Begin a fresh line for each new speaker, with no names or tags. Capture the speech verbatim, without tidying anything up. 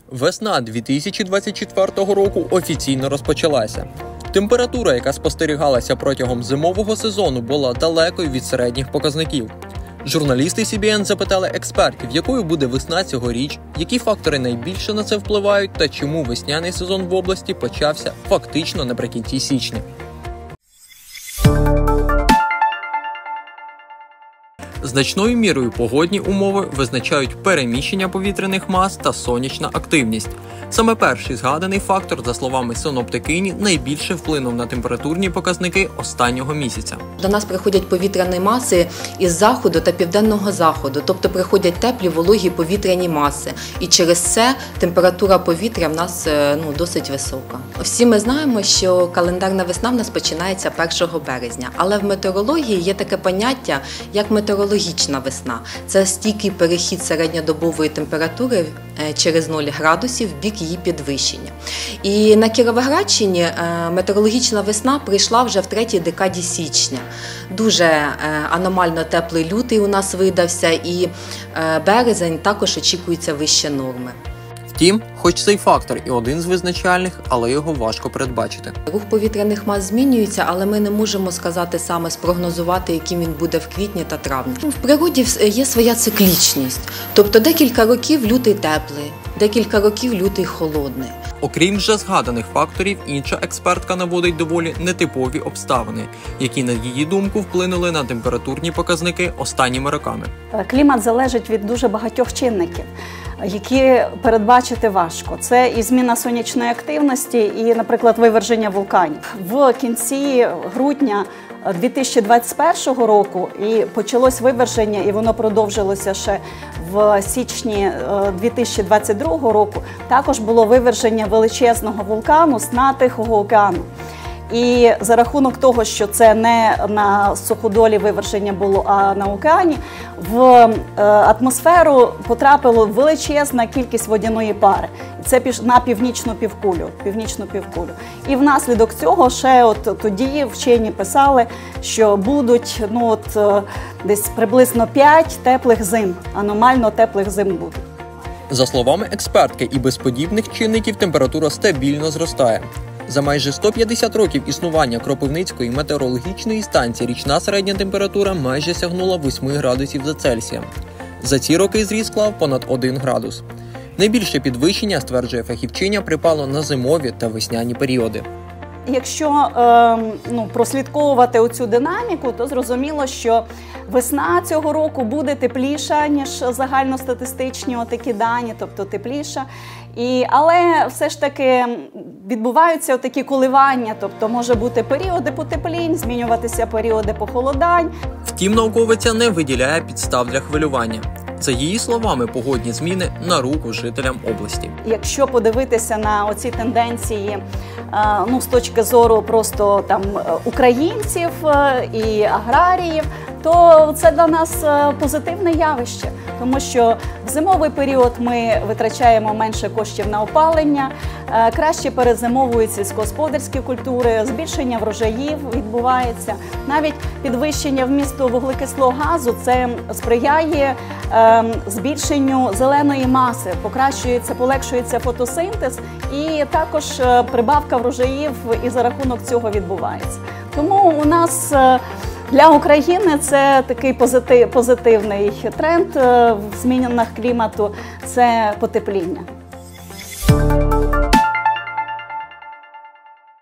Весна дві тисячі двадцять четвертого року офіційно розпочалася. Температура, яка спостерігалася протягом зимового сезону, була далекою від середніх показників. Журналісти Сі Бі Ен запитали експертів, якою буде весна цьогоріч, які фактори найбільше на це впливають та чому весняний сезон в області почався фактично наприкінці січня. Значною мірою погодні умови визначають переміщення повітряних мас та сонячна активність. Саме перший згаданий фактор, за словами синоптикині, найбільше вплинув на температурні показники останнього місяця.
До нас приходять повітряні маси із заходу та південного заходу, тобто приходять теплі, вологі повітряні маси. І через це температура повітря в нас ну, досить висока. Всі ми знаємо, що календарна весна в нас починається першого березня, але в метеорології є таке поняття, як метеорологічна весна. Це стійкий перехід середньодобової температури через нуль градусів в бік її підвищення. І на Кіровоградщині метеорологічна весна прийшла вже в третій декаді січня. Дуже аномально теплий лютий у нас видався, і березень також очікується вище норми.
Втім, хоч цей фактор і один з визначальних, але його важко передбачити.
Рух повітряних мас змінюється, але ми не можемо сказати саме, спрогнозувати, яким він буде в квітні та травні. В природі є своя циклічність, тобто декілька років лютий теплий, декілька років лютий холодний.
Окрім вже згаданих факторів, інша експертка наводить доволі нетипові обставини, які, на її думку, вплинули на температурні показники останніми роками.
Клімат залежить від дуже багатьох чинників, які передбачити важко. Це і зміна сонячної активності, і, наприклад, виверження вулканів. В кінці грудня дві тисячі двадцять першого року і почалось виверження, і воно продовжилося ще в січні дві тисячі двадцять другого року. Також було виверження величезного вулкану з дна Тихого океану. І за рахунок того, що це не на суходолі виверження було, а на океані, в атмосферу потрапила величезна кількість водяної пари. Це на північну півкулю, північну півкулю. І внаслідок цього ще от тоді вчені писали, що будуть ну, от, десь приблизно п'ять теплих зим, аномально теплих зим будуть.
За словами експертки, і без подібних чинників температура стабільно зростає. За майже сто п'ятдесят років існування Кропивницької метеорологічної станції річна середня температура майже сягнула восьми градусів за Цельсієм. За ці роки зріст склав понад один градус. Найбільше підвищення, стверджує фахівчиня, припало на зимові та весняні періоди.
Якщо е, ну, прослідковувати оцю динаміку, то зрозуміло, що весна цього року буде тепліша, ніж загальностатистичні такі дані, тобто тепліша. І, але все ж таки відбуваються такі коливання, тобто може бути періоди потеплінь, змінюватися періоди похолодань.
Втім, науковиця не виділяє підстав для хвилювання. За її словами, погодні зміни на руку жителям області.
Якщо подивитися на оці тенденції ну, з точки зору просто там українців і аграріїв, то це для нас позитивне явище, тому що в зимовий період ми витрачаємо менше коштів на опалення, краще перезимовують сільськогосподарські культури, збільшення врожаїв відбувається. Навіть підвищення вмісту вуглекислого газу – це сприяє збільшенню зеленої маси, покращується, полегшується фотосинтез і також прибавка врожаїв і за рахунок цього відбувається. Тому у нас для України це такий позитив, позитивний тренд в змінах клімату – це потепління.